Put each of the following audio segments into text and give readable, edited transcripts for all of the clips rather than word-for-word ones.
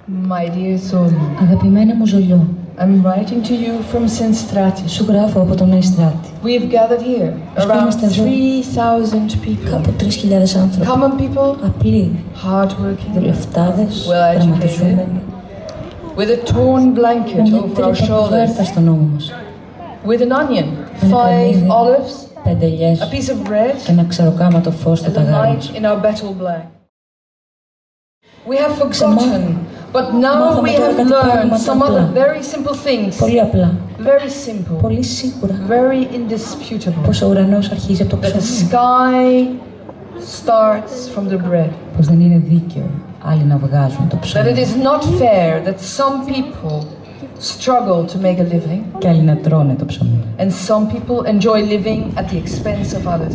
My dear Zolio, Αγαπημένη μου Ζολιό, I'm writing to you from Senstrati. σου γράφω από τον Ναϊστράτη. We've gathered here around 3,000 people. Κάπου 3.000 άνθρωποι. Common people, Απλοί, hardworking, δουλευτάδες, well γραμματιζόμενοι. with a torn blanket Με μια over our τρύπα κουβέρτα shoulders, στον ώμο μας. with an onion, Ένα 5 κρεμμύδι, olives, 5 ελιές a piece of bread, και ένα ξεροκάματο φως στο and a ταγάρι light μας. in our battle black. We have forgotten, but now we have learned some other very simple things. Πολύ απλά, Very simple, πολύ σίγουρα, very indisputable. πως ο ουρανός αρχίζει από το That the ψωμί. sky starts from the bread. Πως δεν είναι δίκαιο άλλοι να βγάζουν το That ψωμί. it is not fair that some people struggle to make a living Και άλλοι να τρώνε το ψωμί. and some people enjoy living at the expense of others.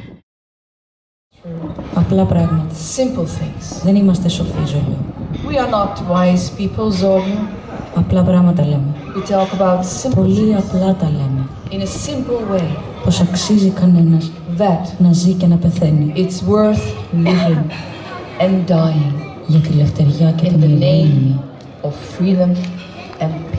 Απλά πράγματα. Simple things. Δεν είμαστε σοφοί, Ζολιό. We are not wise people, Zolio. Απλά πράγματα λέμε. We talk about simple Πολύ things απλά τα λέμε. in a simple way. Πως αξίζει κανένας That να ζει και να πεθαίνει it's worth living and dying για τη λευτεριά και in την the ειρήνη. name of freedom and